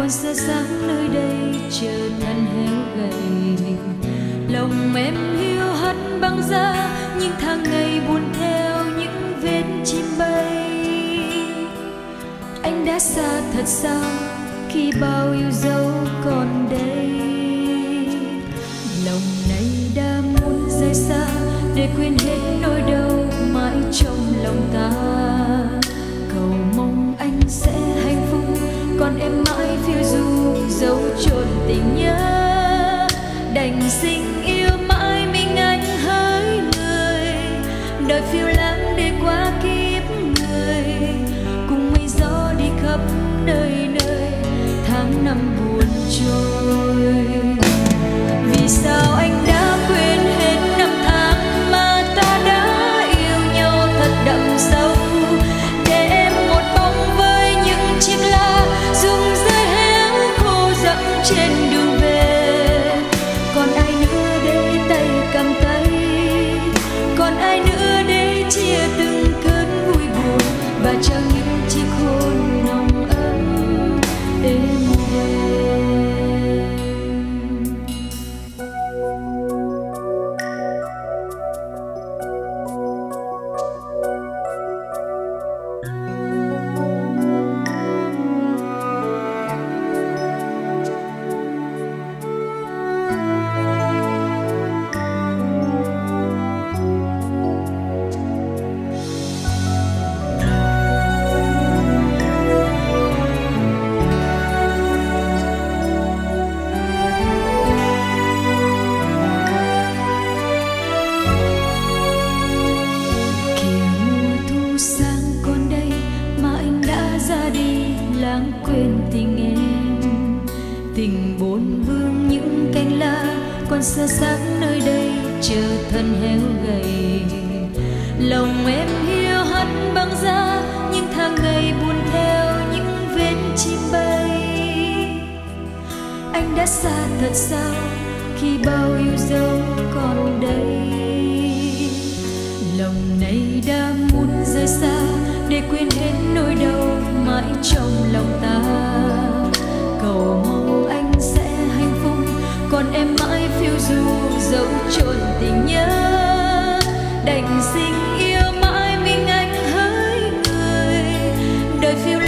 còn sơ sáng nơi đây chờ thân héo gầy. Lòng em hiu hắt băng giá, những tháng ngày buồn theo những vết chim bay. Anh đã xa thật sao khi bao yêu dấu còn đây. Lòng này đã muốn rời xa để quên hết nỗi đau mãi trong lòng ta. Cầu mong anh sẽ hạnh phúc, còn em mãi phiêu du dấu chôn tình nhớ. Đành sinh yêu mãi mình anh hỡi người, đời phiêu lãng để qua kiếp người. Cùng mây gió đi khắp nơi nơi, tháng năm buồn trôi. Vì sao anh đã quên hết năm tháng mà ta đã yêu nhau thật đậm sâu, để em một bóng với những chiếc lá rụng rơi héo khô rậm trên đường về. Còn ai nữa để tay cầm tay, còn ai nữa để chia từng cơn vui buồn và trao những chiếc hôn nồng ấm êm đềm. Lãng quên tình em, tình bốn vương những cánh lá còn sơ sáng nơi đây chờ thân héo gầy. Lòng em hiu hắt băng giá, những tháng ngày buồn theo những vết chim bay. Anh đã xa thật sao khi bao yêu dấu còn đây. Lòng này đã muốn rời xa để quên hết nỗi đau mãi trong lòng ta. Cầu mong anh sẽ hạnh phúc, còn em mãi phiêu du dấu chôn tình nhớ. Đành sinh yêu mãi mình anh hỡi người, đời phiêu